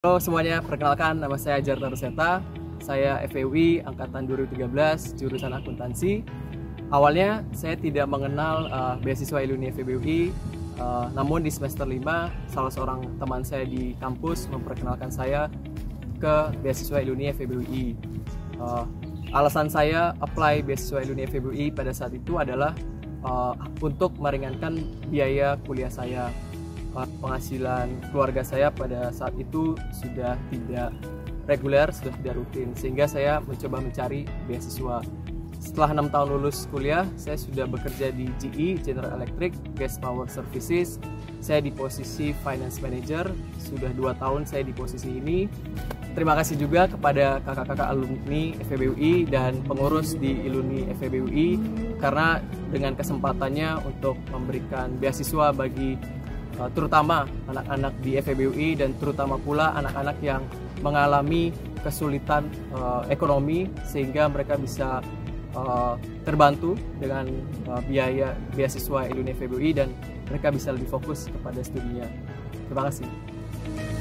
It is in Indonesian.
Halo semuanya, perkenalkan nama saya Jarta Roseta. Saya FEUI Angkatan 2013, jurusan akuntansi. Awalnya saya tidak mengenal beasiswa Iluni FEBUI, namun di semester 5 salah seorang teman saya di kampus memperkenalkan saya ke beasiswa Iluni FEBUI. Alasan saya apply beasiswa Iluni FEBUI pada saat itu adalah untuk meringankan biaya kuliah saya. Penghasilan keluarga saya pada saat itu sudah tidak reguler, sudah tidak rutin, sehingga saya mencoba mencari beasiswa. Setelah 6 tahun lulus kuliah, saya sudah bekerja di GE, General Electric, Gas Power Services. Saya di posisi Finance Manager, sudah 2 tahun saya di posisi ini. Terima kasih juga kepada kakak-kakak alumni FEBUI dan pengurus di Iluni FEBUI karena dengan kesempatannya untuk memberikan beasiswa bagi terutama anak-anak di FEBUI dan terutama pula anak-anak yang mengalami kesulitan ekonomi sehingga mereka bisa terbantu dengan biaya beasiswa Iluni FEBUI dan mereka bisa lebih fokus kepada studinya. Terima kasih.